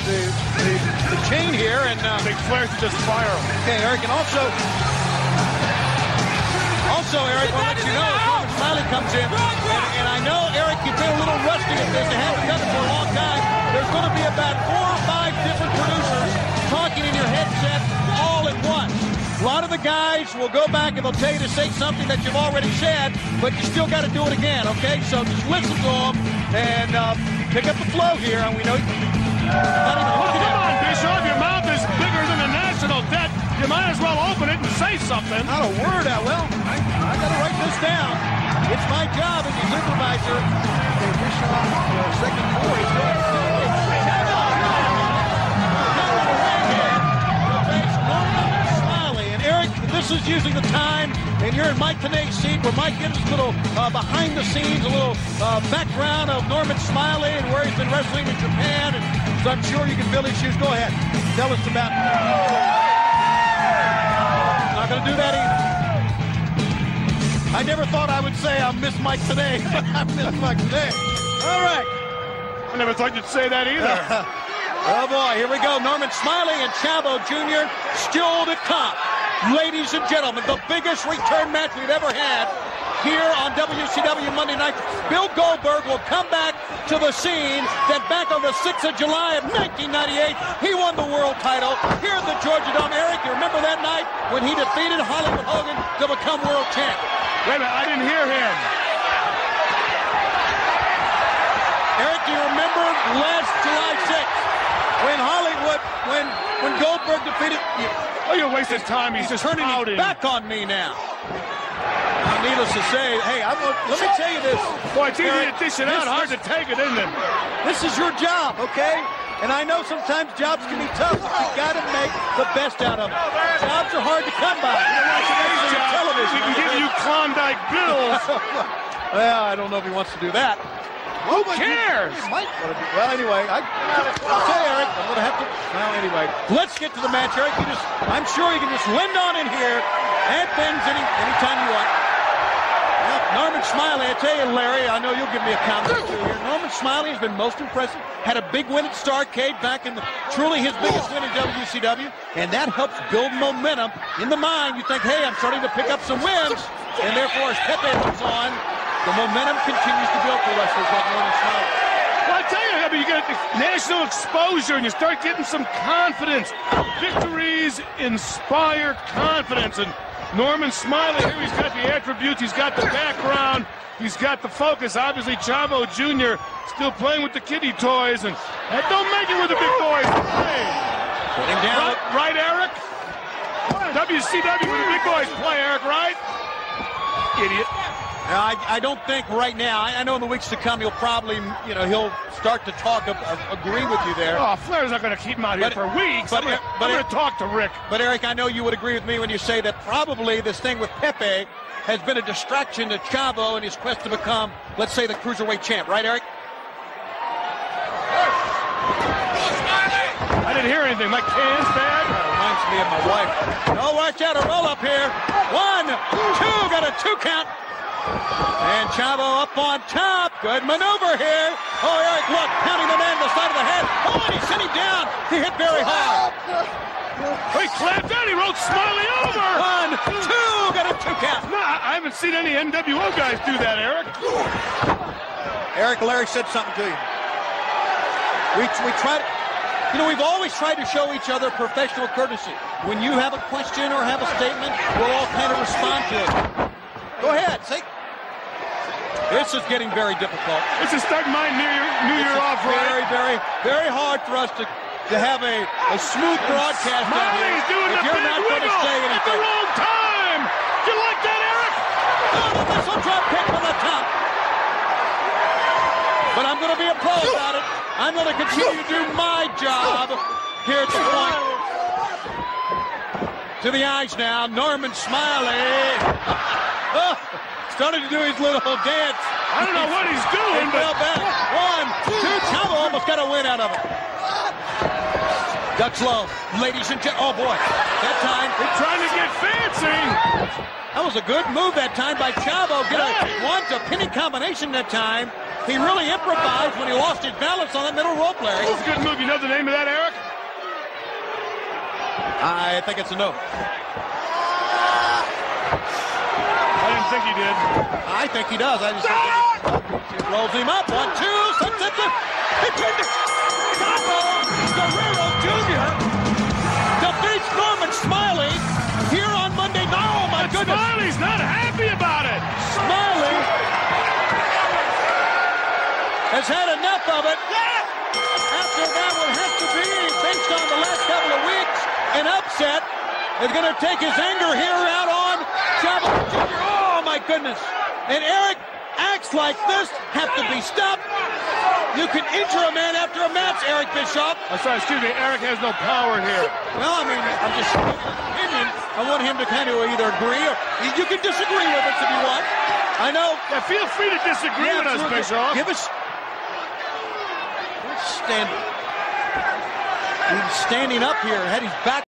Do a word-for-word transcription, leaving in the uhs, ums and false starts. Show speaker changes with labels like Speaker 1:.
Speaker 1: the, the, the chain here, and uh,
Speaker 2: Big Flair to just fire him.
Speaker 1: Okay, Eric, and also, also, Eric, I'll let you know, Norman Smiley comes in, and, and I know, Eric, you've been a little rusty at this, you haven't done it for a long time. There's going to be about four or five different producers talking in your headset all at once. A lot of the guys will go back and they'll tell you to say something that you've already said, but you still got to do it again, okay? So just listen to them and uh, pick up the flow here, and we know you not even
Speaker 2: Oh,
Speaker 1: looking
Speaker 2: come
Speaker 1: at
Speaker 2: on, Bischoff. Your mouth is bigger than the national debt. You might as well open it and say something.
Speaker 1: Not a word out. Well, I, I got to write this down. It's my job as a supervisor. Okay, Bischoff, uh, second voice. Smiley. And Eric, this is using the time, and you're in Mike Tenay's seat, where Mike gives us a little uh, behind the scenes, a little uh, background of Norman Smiley and where he's been wrestling in Japan. And so I'm sure you can fill his shoes. Go ahead. Tell us about. Not going to do that either. I never thought I would say I miss Mike today, but I miss Mike today. All right.
Speaker 2: I never thought you'd say that either.
Speaker 1: Oh, boy. Here we go. Norman Smiley and Chavo Junior still to come. Ladies and gentlemen, the biggest return match we've ever had here on W C W Monday Night. Bill Goldberg will come back to the scene that back on the sixth of July of nineteen ninety-eight, he won the world title here at the Georgia Dome. Eric, you remember that night when he defeated Hollywood Hogan to become world champ?
Speaker 2: Wait a minute, I didn't hear him.
Speaker 1: Eric, do you remember last July sixth when Hollywood, when when Goldberg defeated... You,
Speaker 2: oh, you're wasting time. He's,
Speaker 1: he's
Speaker 2: just
Speaker 1: turning
Speaker 2: pouting.
Speaker 1: his back on me now. Now, needless to say, hey, I will, let me tell you this.
Speaker 2: Boy, it's easy
Speaker 1: Eric,
Speaker 2: to dish it out. Hard to take it, isn't it?
Speaker 1: This is your job, okay? And I know sometimes jobs can be tough, but you got to make the best out of them. Jobs are hard to come by. You don't watch
Speaker 2: Today's job,
Speaker 1: television.
Speaker 2: we can give you Klondike bills.
Speaker 1: Well, I don't know if he wants to do that.
Speaker 2: Who cares?
Speaker 1: He might want to do, well, anyway, I, I'll tell you, Eric, I'm going to have to, well, anyway, let's get to the match, Eric. You just, I'm sure you can just lend on in here, add things any anytime you want. Well, Norman Smiley, I tell you, Larry, I know you'll give me a comment or two here. Norman Smiley has been most impressive. Had a big win at Starrcade back in the, truly his biggest win in W C W, and that helps build momentum in the mind. You think, hey, I'm starting to pick up some wins, and therefore as Pepe moves on, the momentum continues to build for wrestlers like Norman Smiley.
Speaker 2: Well, I tell you, I mean, you get national exposure and you start getting some confidence. Victories inspire confidence. And Norman Smiley here, he's got the attributes, he's got the background, he's got the focus. Obviously, Chavo Junior still playing with the kiddie toys, and that don't make it with the big boys. Hey.
Speaker 1: Putting down.
Speaker 2: Right, right, Eric? W C W with the big boys play, Eric, right? Idiot.
Speaker 1: Now, I, I don't think right now, I, I know in the weeks to come he'll probably, you know, he'll start to talk, of, of, agree with you there.
Speaker 2: Oh, Flair's not going to keep him out here
Speaker 1: but,
Speaker 2: for weeks.
Speaker 1: But,
Speaker 2: I'm
Speaker 1: but
Speaker 2: going to talk to Rick.
Speaker 1: But, Eric, I know you would agree with me when you say that probably this thing with Pepe has been a distraction to Chavo in his quest to become, let's say, the Cruiserweight champ. Right, Eric?
Speaker 2: I didn't hear anything. My can's bad.
Speaker 1: That reminds me of my wife. Oh, watch out, a roll up here. One, two, got a two count. And Chavo up on top. Good maneuver here. Oh, Eric, look, pounding the man on the side of the head. Oh, and he sent him down. He hit very hard.
Speaker 2: He clapped out. He rolled Smiley over.
Speaker 1: One, two, got a two count.
Speaker 2: No, I haven't seen any N W O guys do that, Eric.
Speaker 1: Eric, Larry said something to you. We, we try to, you know, we've always tried to show each other professional courtesy. When you have a question or have a statement, we'll all kind of respond to it. Go ahead, say. This is getting very difficult.
Speaker 2: This is starting my New Year, New Year off, right?
Speaker 1: Very, very, very hard for us to, to have a, a smooth broadcast out here.
Speaker 2: Smiley's doing
Speaker 1: if
Speaker 2: the
Speaker 1: you're
Speaker 2: big
Speaker 1: not going to
Speaker 2: wiggle
Speaker 1: say
Speaker 2: at the
Speaker 1: anything.
Speaker 2: wrong time. Do you like that, Eric?
Speaker 1: Oh, the missile drop kick from the top. But I'm going to be a pro about it. I'm going to continue to do my job here at the point. To the eyes now, Norman Smiley. Oh, started to do his little dance.
Speaker 2: I don't know what he's doing,
Speaker 1: He fell back. One, two, Chavo almost got a win out of it. Ducks low, ladies and gentlemen. Oh boy, that time.
Speaker 2: He's trying to get fancy.
Speaker 1: That was a good move that time by Chavo. Get a one to pinning combination that time. He really improvised when he lost his balance on that middle rope, Larry.
Speaker 2: That was a good move. You know the name of that, Eric?
Speaker 1: I think it's a no.
Speaker 2: I didn't think he did.
Speaker 1: I think he does. I just think he rolls him up. One, two, sets it. It's in the Chavo Guerrero Junior defeats Norman Smiley here on Monday night. Oh, my
Speaker 2: But
Speaker 1: goodness.
Speaker 2: Smiley's not happy about it.
Speaker 1: Smiley has had enough of it. After that will have to be, based on the last couple of weeks, an upset. Is going to take his anger here out on Chavo Junior Oh, my goodness. And Eric acts like this, have to be stopped. You can injure a man after a match, Eric Bischoff.
Speaker 2: I'm sorry, excuse me. Eric has no power here.
Speaker 1: Well, I mean, I'm just giving an opinion. I want him to kind of either agree or you can disagree with us if you want. I know.
Speaker 2: Yeah, feel free to disagree
Speaker 1: Yeah,
Speaker 2: with us,
Speaker 1: absolutely.
Speaker 2: Bischoff.
Speaker 1: Give us. Stand. He's standing up here, had his back.